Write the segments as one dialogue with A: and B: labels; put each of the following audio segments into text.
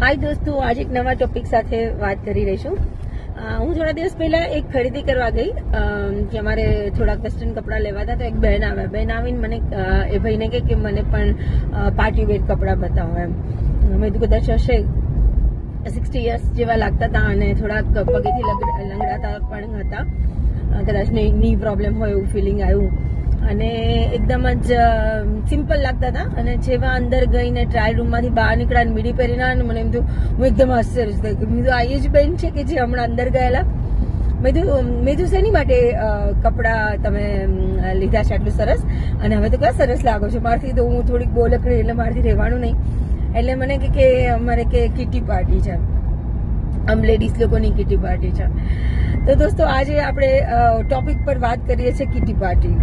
A: हाय दोस्तों, आज एक नवा टॉपिक સાથે વાત કરી રહી છું। હું થોડા દિવસ પહેલા એક ખરીદી કરવા ગઈ કે અમારે થોડા વેસ્ટર્ન કપડા લેવા હતા, તો એક બહેન આવીને મને એ ભાઈને કે મને પણ પાર્ટી વેર કપડા બતાવો એમ। મેં તો કદાચ હશે 60 યર્સ જેવા લાગતા હતા અને થોડા પગેથી લંગડાતા પણ હતા, કદાચ ની પ્રોબ્લેમ હોય એવું ફિલિંગ આવ્યું અને એકદમ જ સિમ્પલ લાગતા હતા। અને જેવા અંદર ગઈને ટ્રાયલ રૂમમાંથી બહાર નીકળ્યા અને મીડી પહેરીને મને એમ થયું, હું એકદમ આશ્ચર્ય થઈ ગઈ। મેં તો આ જ બેન છે કે જે હમણાં અંદર ગયેલા। મેં તો શેની માટે કપડા તમે લીધા છે આટલું સરસ, અને હવે તો કયા સરસ લાગો છો। મારથી તો હું થોડીક બોલકડી એટલે મારથી રહેવાનું નહીં, એટલે મને કે અમારે કે કિટી પાર્ટી છે, આમ લેડીઝ લોકોની કિટી પાર્ટી છે। તો દોસ્તો આજે આપણે ટોપિક પર વાત કરીએ છીએ કિટી પાર્ટી।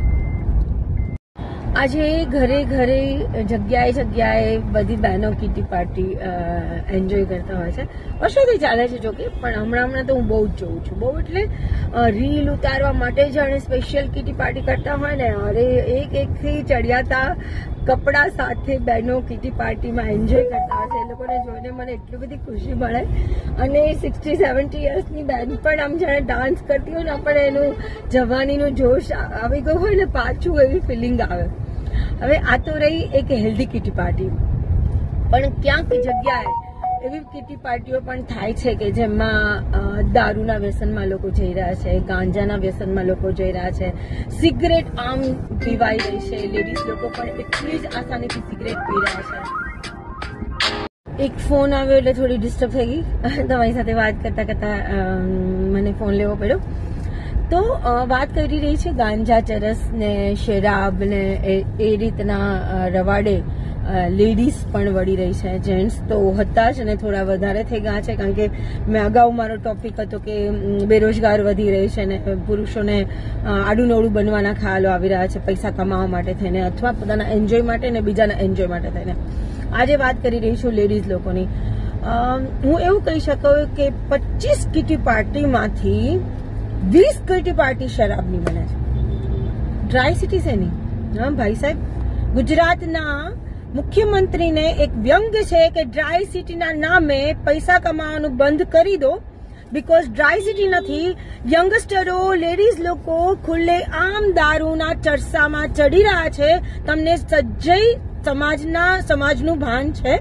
A: આજે ઘરે ઘરે જગ્યાએ બધી બહેનો કિટી પાર્ટી એન્જોય કરતા હોય છે। વર્ષોથી ચાલે છે જોકે, પણ હમણાં તો હું બહુ જ જોઉં છું। બહુ એટલે રીલ ઉતારવા માટે જાણે સ્પેશિયલ કિટી પાર્ટી કરતા હોય ને, અરે એકથી ચડિયાતા કપડા સાથે બહેનો કિટી પાર્ટીમાં એન્જોય કરતા હોય છે। એ લોકોને જોઈને મને એટલી બધી ખુશી મળે, અને 60-70 યર્સની બહેન પણ આમ જાણે ડાન્સ કરતી હોય ને, પણ એનું જવાનીનું જોશ આવી ગયું હોય ને પાછું, એવી ફિલિંગ આવે। હવે આ તો રહી એક હેલ્ધી કિટી પાર્ટી, પણ ક્યાંક જગ્યાએ એવી કિટી પાર્ટીઓ પણ થાય છે કે જેમાં દારૂના વ્યસનમાં લોકો જઈ રહ્યા છે, ગાંજાના વ્યસનમાં લોકો જઈ રહ્યા છે, સિગરેટ આમ પીવાઈ રહી છે। લેડીઝ લોકો પણ એટલી જ આસાનીથી સિગરેટ પી રહ્યા છે। એક ફોન આવ્યો એટલે થોડી ડિસ્ટર્બ થઈ ગઈ, તમારી સાથે વાત કરતા કરતા મને ફોન લેવો પડ્યો। તો વાત કરી રહી છે ગાંજા, ચરસ ને શરાબ ને એ રીતના રવાડે લેડીઝ પણ વળી રહી છે। જેન્ટ્સ તો હતા જ અને થોડા વધારે થઈ ગયા છે, કારણ કે મેં અગાઉ મારો ટોપિક હતો કે બેરોજગાર વધી રહી છે ને પુરુષોને આડું નવડું બનવાના ખ્યાલો આવી રહ્યા છે, પૈસા કમાવા માટે થઈને અથવા પોતાના એન્જોય માટે ને બીજાના એન્જોય માટે થઈને। આજે વાત કરી રહી છું લેડીઝ લોકોની। હું એવું કહી શકું કે 25 કિટી પાર્ટીમાંથી 20 કિટી પાર્ટી શરાબની બને છે। ડ્રાય સિટી છે નહીં, હા ભાઈ સાહેબ। ગુજરાતના મુખ્યમંત્રીને એક વ્યંગ છે કે ડ્રાય સિટીના નામે પૈસા કમાવાનું બંધ કરી દો, બીકોઝ ડ્રાય સિટી નથી। યંગસ્ટરો, લેડીઝ લોકો ખુલ્લે આમ દારૂના ચરસામાં ચડી રહ્યા છે। તમને સજ્જય સમાજનું ભાન છે?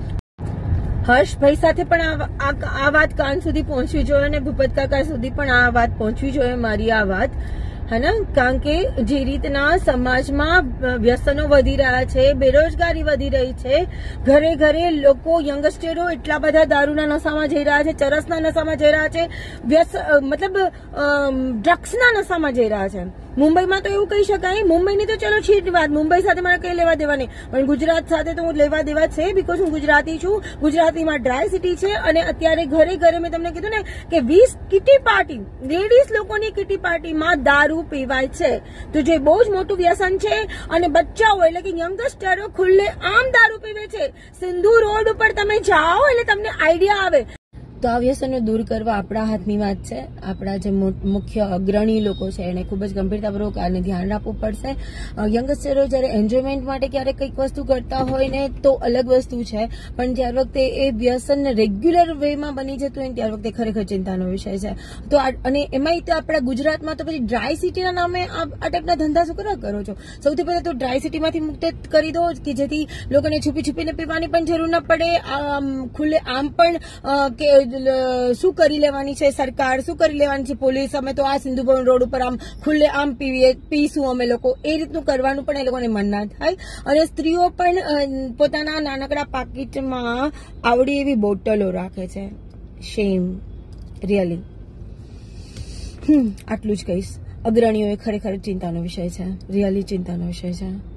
A: હર્ષભાઈ સાથે પણ આ વાત કાન સુધી પહોંચવી જોઈએ, અને ભૂપત કાકા સુધી પણ આ વાત પહોંચવી જોઈએ, મારી આ વાત, હે ને? કારણ કે જે રીતના સમાજમાં વ્યસનો વધી રહ્યા છે, બેરોજગારી વધી રહી છે, ઘરે ઘરે લોકો, યંગસ્ટરો એટલા બધા દારૂના નશામાં જઈ રહ્યા છે, ચરસના નશામાં જઈ રહ્યા છે, મતલબ ડ્રગ્સના નશામાં જઈ રહ્યા છે। મુંબઈમાં તો એવું કહી શકાય, મુંબઈની તો ચલો છે વાત, મુંબઈ સાથે મારે કઈ લેવા દેવા નહીં, પણ ગુજરાત સાથે તો હું લેવા દેવા છે, બીકોઝ હું ગુજરાતી છું। ગુજરાતીમાં ડ્રાય સિટી છે, અને અત્યારે ઘરે ઘરે મેં તમને કીધું ને કે 20 કિટી પાર્ટી, લેડીઝ લોકોની કિટી પાર્ટીમાં દારૂ પીવાય છે। તો જે બહુ જ મોટું વ્યસન છે, અને બચ્ચાઓ એટલે કે યંગસ્ટરો ખુલ્લે આમ દારૂ પીવે છે। સિંધુ રોડ ઉપર તમે જાઓ એટલે તમને આઈડિયા આવે। તો આ વ્યસનો દૂર કરવા આપણા હાથની વાત છે। આપણા જે મુખ્ય અગ્રણી લોકો છે એને ખૂબ જ ગંભીરતાપૂર્વક આને ધ્યાન રાખવું પડશે। યંગસ્ટરો જ્યારે એન્જોયમેન્ટ માટે ક્યારેક કંઈક વસ્તુ કરતા હોય ને તો અલગ વસ્તુ છે, પણ જ્યારે વખતે એ વ્યસન રેગ્યુલર વેમાં બની જતું હોય ત્યારે વખતે ખરેખર ચિંતાનો વિષય છે। તો અને એમાંય તો આપણા ગુજરાતમાં તો પછી ડ્રાય સિટીના નામે આ ટાઈપના ધંધા શું કરવા કરો છો? સૌથી પહેલા તો ડ્રાય સિટીમાંથી મુક્ત કરી દો, કે જેથી લોકોને છુપી છુપીને પીવાની પણ જરૂર ન પડે। ખુલ્લે આમ પણ કે શું કરી લેવાની છે સરકાર, શું કરી લેવાની છે પોલીસ, અમે તો આ સિંધુભવન રોડ ઉપર આમ ખુલ્લે આમ પીશું અમે લોકો, એ રીતનું કરવાનું પણ એ લોકોને મન ના થાય। અને સ્ત્રીઓ પણ પોતાના નાનકડા પાકીટમાં આવડી એવી બોટલો રાખે છે। Shame, really. આટલું જ કહીશ। અગ્રણીઓએ ખરેખર ચિંતાનો વિષય છે, રિયલી ચિંતાનો વિષય છે।